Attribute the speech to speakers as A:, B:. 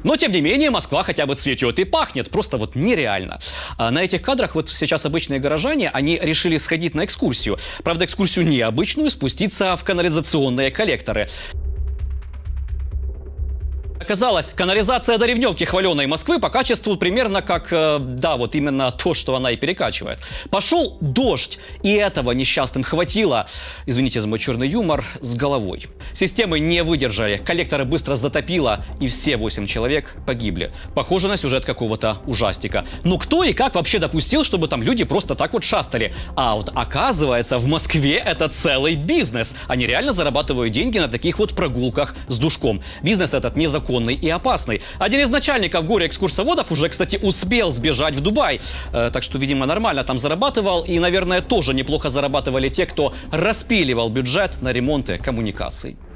A: Но, тем не менее, Москва хотя бы цветет и пахнет. Просто вот нереально. На этих кадрах вот сейчас обычные горожане, они решили сходить на экскурсию. Правда, экскурсию необычную, спуститься в канализационные коллекторы. Оказалось, канализация до Ревневки хваленой Москвы по качеству примерно как, да, вот именно то, что она и перекачивает. Пошел дождь, и этого несчастным хватило, извините за мой черный юмор, с головой. Системы не выдержали, коллекторы быстро затопило, и все 8 человек погибли. Похоже на сюжет какого-то ужастика. Но кто и как вообще допустил, чтобы там люди просто так вот шастали? А вот оказывается, в Москве это целый бизнес. Они реально зарабатывают деньги на таких вот прогулках с душком. Бизнес этот незаконный и опасный. Один из начальников горе-экскурсоводов уже, кстати, успел сбежать в Дубай. Так что, видимо, нормально там зарабатывал. И, наверное, тоже неплохо зарабатывали те, кто распиливал бюджет на ремонты коммуникаций.